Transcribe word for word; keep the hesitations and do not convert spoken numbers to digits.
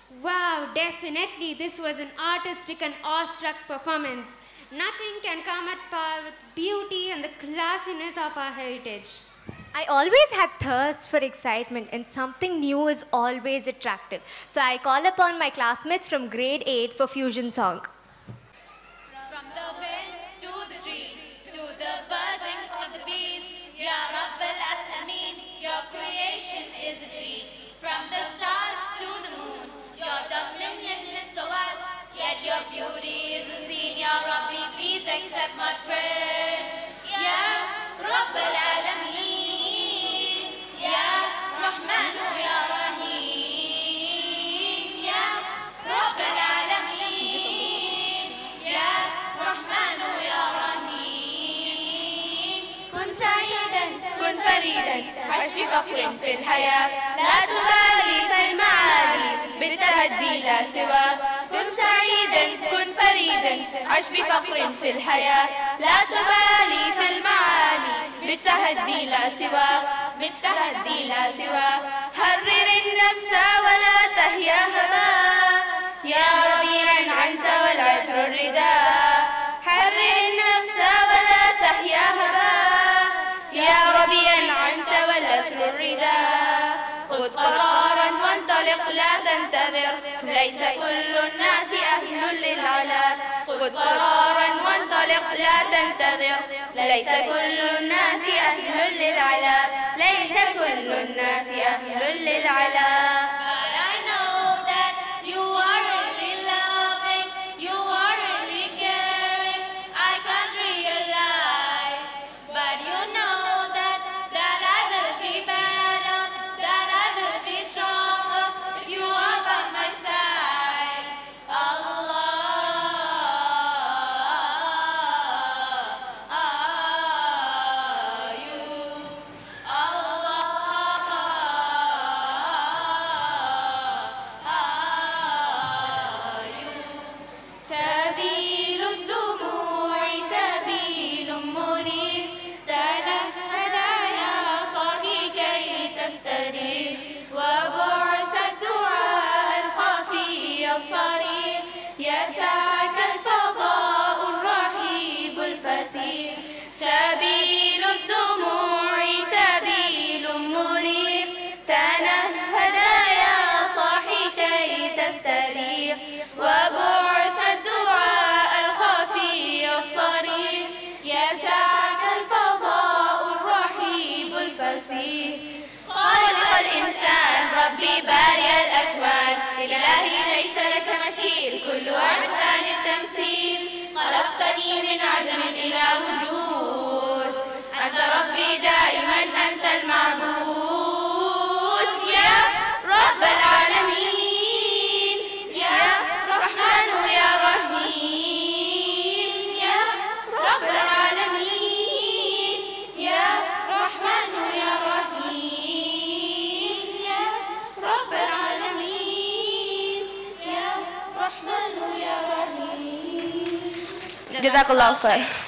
Wow, definitely this was an artistic and awestruck performance. Nothing can come at par with beauty and the classiness of our heritage. I always had thirst for excitement, and something new is always attractive. So I call upon my classmates from grade eight for fusion song. From the wind to the trees, to the buzzing of the bees, Ya Rabbal Alameen, your creation is a dream. From the stars to the moon, your dominion is so vast, yet your beauty isn't seen. Ya Rabbi, please accept my prayers. Ya Rabbal Alameen. عش بفخر في الحياة لا تبالي في المعالي بالتهدي لا سوى كن سعيدا كن فريدا عش بفخر في الحياة لا تبالي في المعالي بالتهدي لا سوى بالتهدي لا سوى حرر النفس ولا تهيا هبا يا ربيع عنت والعطر الرداء حرر النفس ولا تهيا هبا يا ربيع عنت والعطر الرداء خذ قرارا وانطلق لا تنتظر ليس كل الناس أهل للعلا خذ قرارا وانطلق لا تنتظر ليس كل الناس أهل للعلا ليس كل الناس أهل للعلا. سبيل الدموع سبيل مريح تنهد يا صاحي كي تستريح وبعث الدعاء الخفي الصريح يسعك الفضاء الرحيب الفسيح خالق الإنسان ربي بارئ الأكوان إلهي ليس لك مثيل كل أحسان التمثيل خلقتني من عدم إلى وجود أنت ربي دائما أنت المعبود يا رب العالمين يا رحمن يا رحيم يا رب العالمين يا رحمن يا رحيم يا رب العالمين يا رحمن يا رحيم. جزاك الله خير.